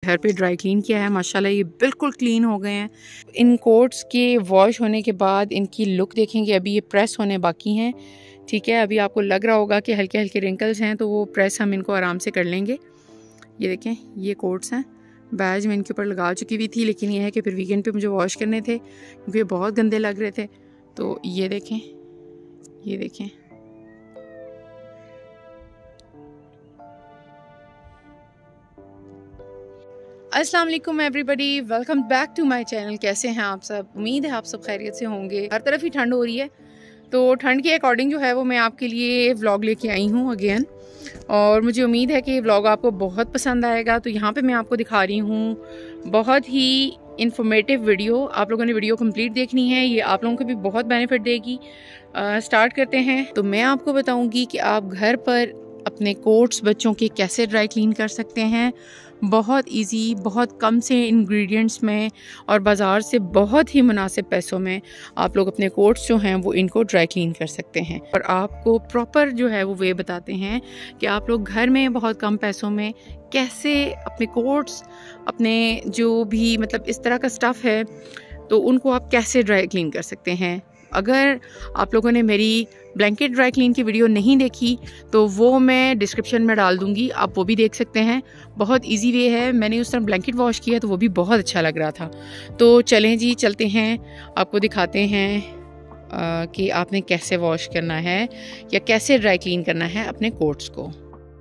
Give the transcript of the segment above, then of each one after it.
घर पे dry clean किया है। माशाल्लाह ये बिल्कुल क्लीन हो गए हैं। इन कोट्स के वॉश होने के बाद इनकी लुक देखेंगे, अभी ये प्रेस होने बाकी हैं। ठीक है, अभी आपको लग रहा होगा कि हल्के हल्के रिंकल्स हैं, तो वो प्रेस हम इनको आराम से कर लेंगे। ये देखें, ये कोट्स हैं। बैज मैं इनके ऊपर लगा चुकी हुई थी, लेकिन ये है कि फिर वीकेंड पे मुझे वॉश करने थे क्योंकि ये बहुत गंदे लग रहे थे। तो ये देखें, ये देखें, अस्सलाम वालेकुम everybody, welcome back to my channel. कैसे हैं आप सब? उम्मीद है आप सब खैरियत से होंगे। हर तरफ ही ठंड हो रही है, तो ठंड के अकॉर्डिंग जो है वो मैं आपके लिए व्लॉग लेके आई हूँ अगेन, और मुझे उम्मीद है कि ये व्लॉग आपको बहुत पसंद आएगा। तो यहाँ पे मैं आपको दिखा रही हूँ बहुत ही इंफॉर्मेटिव वीडियो। आप लोगों ने वीडियो कंप्लीट देखनी है, ये आप लोगों को भी बहुत बेनिफिट देगी। स्टार्ट करते हैं। तो मैं आपको बताऊँगी कि आप घर पर अपने कोट्स बच्चों के कैसे ड्राई क्लीन कर सकते हैं, बहुत इजी, बहुत कम से इंग्रेडिएंट्स में और बाज़ार से बहुत ही मुनासिब पैसों में आप लोग अपने कोट्स जो हैं वो इनको ड्राई क्लीन कर सकते हैं। और आपको प्रॉपर जो है वो वे बताते हैं कि आप लोग घर में बहुत कम पैसों में कैसे अपने कोट्स, अपने जो भी मतलब इस तरह का स्टफ़ है, तो उनको आप कैसे ड्राई क्लीन कर सकते हैं। अगर आप लोगों ने मेरी ब्लैंकेट ड्राई क्लीन की वीडियो नहीं देखी तो वो मैं डिस्क्रिप्शन में डाल दूंगी, आप वो भी देख सकते हैं। बहुत इजी वे है, मैंने उस तरह ब्लैंकेट वॉश किया तो वो भी बहुत अच्छा लग रहा था। तो चलें जी, चलते हैं, आपको दिखाते हैं कि आपने कैसे वॉश करना है या कैसे ड्राई क्लीन करना है अपने कोट्स को।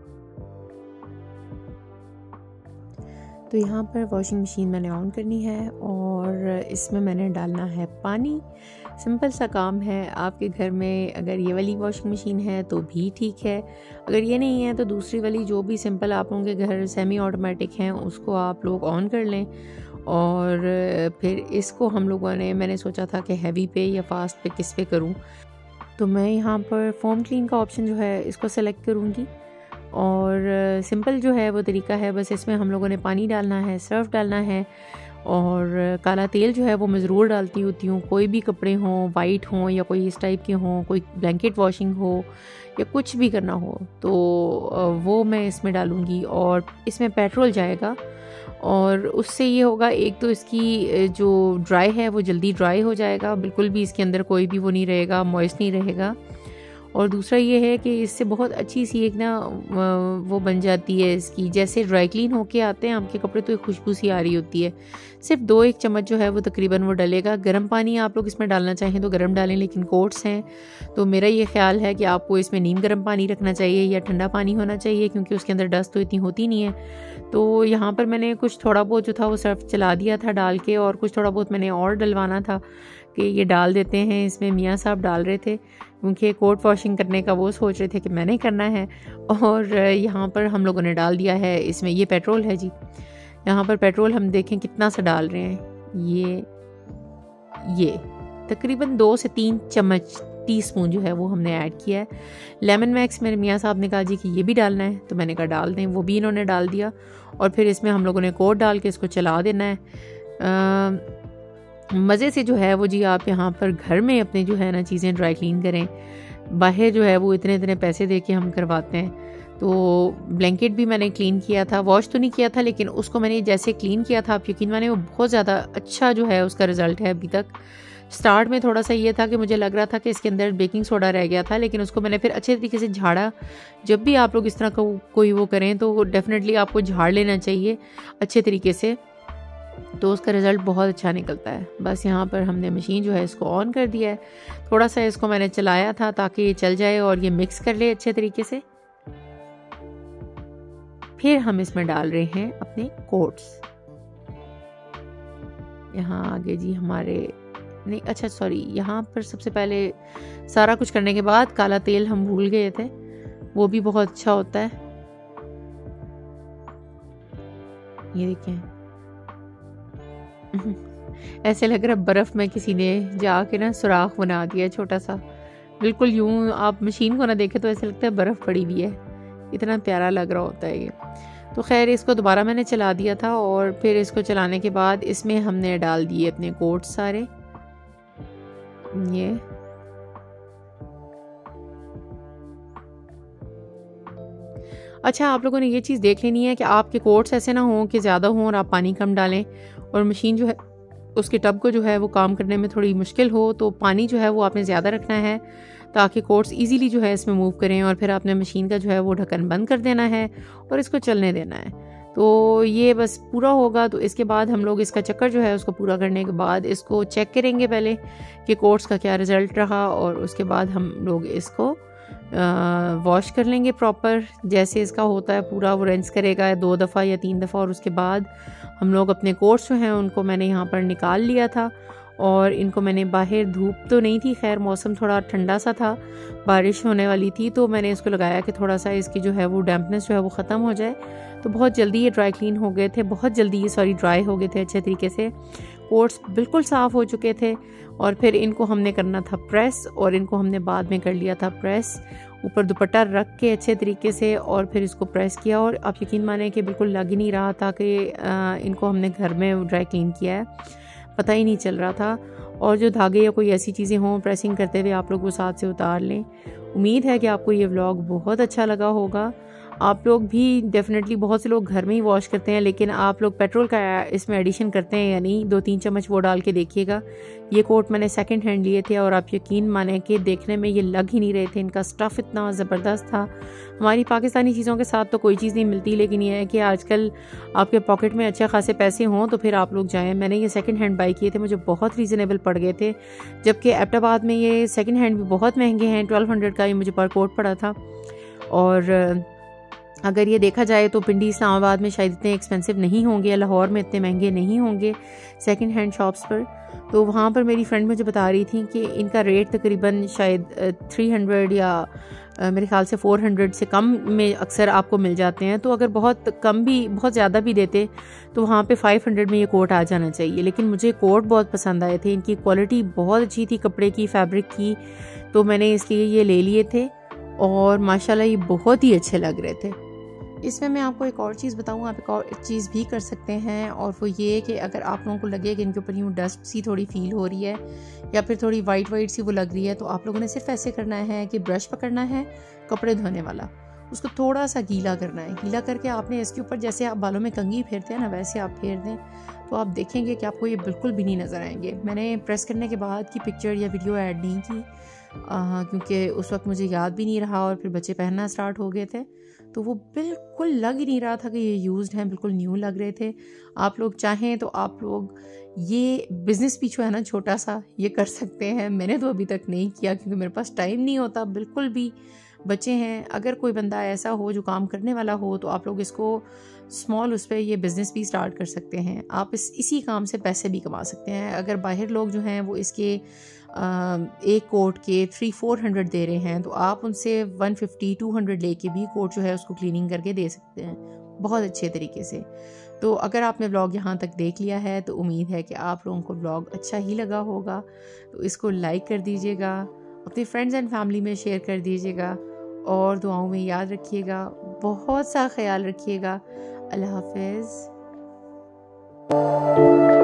तो यहाँ पर वॉशिंग मशीन मैंने ऑन करनी है और इसमें मैंने डालना है पानी। सिंपल सा काम है। आपके घर में अगर ये वाली वॉशिंग मशीन है तो भी ठीक है, अगर ये नहीं है तो दूसरी वाली जो भी सिंपल आप लोगों के घर सेमी ऑटोमेटिक हैं उसको आप लोग ऑन कर लें। और फिर इसको हम लोगों ने, मैंने सोचा था कि हैवी पे या फास्ट पे किस पे करूँ, तो मैं यहाँ पर फोम क्लीन का ऑप्शन जो है इसको सेलेक्ट करूँगी। और सिंपल जो है वो तरीका है, बस इसमें हम लोगों ने पानी डालना है, सर्फ डालना है, और काला तेल जो है वो मैं ज़रूर डालती होती हूँ। कोई भी कपड़े हों, वाइट हों या कोई इस टाइप के हों, कोई ब्लैंकेट वॉशिंग हो या कुछ भी करना हो तो वो मैं इसमें डालूँगी। और इसमें पेट्रोल जाएगा और उससे ये होगा, एक तो इसकी जो ड्राई है वो जल्दी ड्राई हो जाएगा, बिल्कुल भी इसके अंदर कोई भी वो नहीं रहेगा, मॉइस्ट नहीं रहेगा। और दूसरा ये है कि इससे बहुत अच्छी सी एक ना वो बन जाती है इसकी, जैसे ड्राई क्लीन होके आते हैं आपके कपड़े तो एक खुशबू सी आ रही होती है। सिर्फ 2-1 चम्मच जो है वो तकरीबन वो डलेगा। गर्म पानी आप लोग इसमें डालना चाहें तो गर्म डालें, लेकिन कोट्स हैं तो मेरा ये ख्याल है कि आपको इसमें नीम गर्म पानी रखना चाहिए या ठंडा पानी होना चाहिए, क्योंकि उसके अंदर डस्ट तो इतनी होती नहीं है। तो यहाँ पर मैंने कुछ थोड़ा बहुत जो था वो सर्फ चला दिया था डाल के, और कुछ थोड़ा बहुत मैंने और डलवाना था कि ये डाल देते हैं। इसमें मियाँ साहब डाल रहे थे क्योंकि कोट वॉशिंग करने का वो सोच रहे थे कि मैंने करना है, और यहाँ पर हम लोगों ने डाल दिया है। इसमें ये पेट्रोल है जी, यहाँ पर पेट्रोल हम देखें कितना सा डाल रहे हैं। ये तकरीबन 2 से 3 चम्मच टीस्पून जो है वो हमने ऐड किया है। लेमन मैक्स मेरे मियाँ साहब ने कहा जी कि ये भी डालना है, तो मैंने कहा डाल दें, वो भी इन्होंने डाल दिया। और फिर इसमें हम लोगों ने कोट डाल के इसको चला देना है। मज़े से जो है वो जी आप यहाँ पर घर में अपने जो है ना चीज़ें ड्राई क्लीन करें। बाहर जो है वो इतने इतने पैसे दे के हम करवाते हैं। तो ब्लैंकेट भी मैंने क्लीन किया था, वॉश तो नहीं किया था, लेकिन उसको मैंने जैसे क्लीन किया था, आप यकीन माने वो बहुत ज़्यादा अच्छा जो है उसका रिज़ल्ट है अभी तक। स्टार्ट में थोड़ा सा ये था कि मुझे लग रहा था कि इसके अंदर बेकिंग सोडा रह गया था, लेकिन उसको मैंने फिर अच्छे तरीके से झाड़ा। जब भी आप लोग इस तरह का कोई वो करें तो डेफिनेटली आपको झाड़ लेना चाहिए अच्छे तरीके से, तो उसका रिज़ल्ट बहुत अच्छा निकलता है। बस यहाँ पर हमने मशीन जो है इसको ऑन कर दिया है। थोड़ा सा इसको मैंने चलाया था ताकि ये चल जाए और ये मिक्स कर ले अच्छे तरीके से। फिर हम इसमें डाल रहे हैं अपने कोट्स। यहाँ आगे जी हमारे नहीं, अच्छा सॉरी, यहाँ पर सबसे पहले सारा कुछ करने के बाद काला तेल हम भूल गए थे, वो भी बहुत अच्छा होता है। ये देखें ऐसे लग रहा है बर्फ में किसी ने जाके ना सुराख बना दिया छोटा सा, बिल्कुल यूं आप मशीन को ना देखे तो ऐसे लगता है बर्फ पड़ी हुई है, इतना प्यारा लग रहा होता है ये। तो खैर इसको दोबारा मैंने चला दिया था, और फिर इसको चलाने के बाद इसमें हमने डाल दिए अपने कोट सारे। ये अच्छा, आप लोगों ने ये चीज़ देख लेनी है कि आपके कोट्स ऐसे ना हों कि ज़्यादा हों और आप पानी कम डालें और मशीन जो है उसके टब को जो है वो काम करने में थोड़ी मुश्किल हो, तो पानी जो है वो आपने ज़्यादा रखना है ताकि कोट्स इजीली जो है इसमें मूव करें। और फिर आपने मशीन का जो है वो ढक्कन बंद कर देना है और इसको चलने देना है। तो ये बस पूरा होगा। तो इसके बाद हम लोग इसका चक्कर जो है उसको पूरा करने के बाद इसको चेक करेंगे पहले कि कोट्स का क्या रिज़ल्ट रहा, और उसके बाद हम लोग इसको वॉश कर लेंगे प्रॉपर, जैसे इसका होता है पूरा वो रिंस करेगा 2 दफ़ा या 3 दफ़ा। और उसके बाद हम लोग अपने कोट्स जो हैं उनको मैंने यहाँ पर निकाल लिया था और इनको मैंने बाहर, धूप तो नहीं थी, खैर मौसम थोड़ा ठंडा सा था, बारिश होने वाली थी, तो मैंने इसको लगाया कि थोड़ा सा इसकी जो है वो डैम्पनेस जो है वो ख़त्म हो जाए। तो बहुत जल्दी ये ड्राई क्लीन हो गए थे, बहुत जल्दी ये ड्राई हो गए थे अच्छे तरीके से। कोट्स बिल्कुल साफ़ हो चुके थे और फिर इनको हमने करना था प्रेस, और इनको हमने बाद में कर लिया था प्रेस, ऊपर दुपट्टा रख के अच्छे तरीके से, और फिर इसको प्रेस किया। और आप यकीन माने कि बिल्कुल लग ही नहीं रहा था कि इनको हमने घर में ड्राई क्लीन किया है, पता ही नहीं चल रहा था। और जो धागे या कोई ऐसी चीज़ें हों प्रेसिंग करते हुए, आप लोग वो साथ से उतार लें। उम्मीद है कि आपको ये व्लॉग बहुत अच्छा लगा होगा। आप लोग भी डेफिनेटली, बहुत से लोग घर में ही वॉश करते हैं, लेकिन आप लोग पेट्रोल का इसमें एडिशन करते हैं या नहीं, 2-3 चम्मच वो डाल के देखिएगा। ये कोट मैंने सेकंड हैंड लिए थे और आप यकीन माने कि देखने में ये लग ही नहीं रहे थे, इनका स्टफ़ इतना ज़बरदस्त था। हमारी पाकिस्तानी चीज़ों के साथ तो कोई चीज़ नहीं मिलती, लेकिन ये है कि आजकल आपके पॉकेट में अच्छे खासे पैसे हों तो फिर आप लोग जाएँ। मैंने ये सेकंड हैंड बाई किए थे, मुझे बहुत रीज़नेबल पड़ गए थे, जबकि एबटाबाद में ये सेकंड हैंड भी बहुत महंगे हैं। 1200 का ये मुझे पर कोट पड़ा था। और अगर ये देखा जाए तो पिंडी इस्लामाबाद में शायद इतने एक्सपेंसिव नहीं होंगे, लाहौर में इतने महंगे नहीं होंगे सेकंड हैंड शॉप्स पर। तो वहाँ पर मेरी फ्रेंड मुझे बता रही थी कि इनका रेट तकरीबन शायद 300 या मेरे ख्याल से 400 से कम में अक्सर आपको मिल जाते हैं। तो अगर बहुत कम भी, बहुत ज़्यादा भी देते तो वहाँ पे 500 में ये कोट आ जाना चाहिए। लेकिन मुझे कोट बहुत पसंद आए थे, इनकी क्वालिटी बहुत अच्छी थी कपड़े की, फैब्रिक की, तो मैंने इसलिए ये ले लिए थे और माशाल्लाह ये बहुत ही अच्छे लग रहे थे। इसमें मैं आपको एक और चीज़ बताऊँ, आप एक और चीज़ भी कर सकते हैं, और वो ये कि अगर आप लोगों को लगे कि इनके ऊपर यूँ डस्ट सी थोड़ी फील हो रही है या फिर थोड़ी वाइट सी वो लग रही है, तो आप लोगों ने सिर्फ ऐसे करना है कि ब्रश पकड़ना है कपड़े धोने वाला, उसको थोड़ा सा गीला करना है। गीला करके आपने इसके ऊपर, जैसे आप बालों में कंघी फेरते हैं ना, वैसे आप फेर दें, तो आप देखेंगे कि आपको ये बिल्कुल भी नहीं नज़र आएंगे। मैंने प्रेस करने के बाद की पिक्चर या वीडियो ऐड नहीं की क्योंकि उस वक्त मुझे याद भी नहीं रहा और फिर बच्चे पहनना स्टार्ट हो गए थे, तो वो बिल्कुल लग ही नहीं रहा था कि ये यूज्ड हैं, बिल्कुल न्यू लग रहे थे। आप लोग चाहें तो आप लोग ये बिज़नेस भी जो है ना छोटा सा, ये कर सकते हैं। मैंने तो अभी तक नहीं किया क्योंकि मेरे पास टाइम नहीं होता बिल्कुल भी, बच्चे हैं। अगर कोई बंदा ऐसा हो जो काम करने वाला हो तो आप लोग इसको स्मॉल उस पर ये बिज़नेस भी स्टार्ट कर सकते हैं। आप इसी काम से पैसे भी कमा सकते हैं। अगर बाहर लोग जो हैं वो इसके एक कोट के 300-400 दे रहे हैं, तो आप उनसे 150-200 लेके भी कोट जो है उसको क्लीनिंग करके दे सकते हैं बहुत अच्छे तरीके से। तो अगर आपने व्लॉग यहाँ तक देख लिया है तो उम्मीद है कि आप लोगों को व्लॉग अच्छा ही लगा होगा। तो इसको लाइक कर दीजिएगा, अपने फ्रेंड्स एंड फैमिली में शेयर कर दीजिएगा, और दुआओं में याद रखिएगा। बहुत सा ख्याल रखिएगा। अल्लाह हाफ़िज़।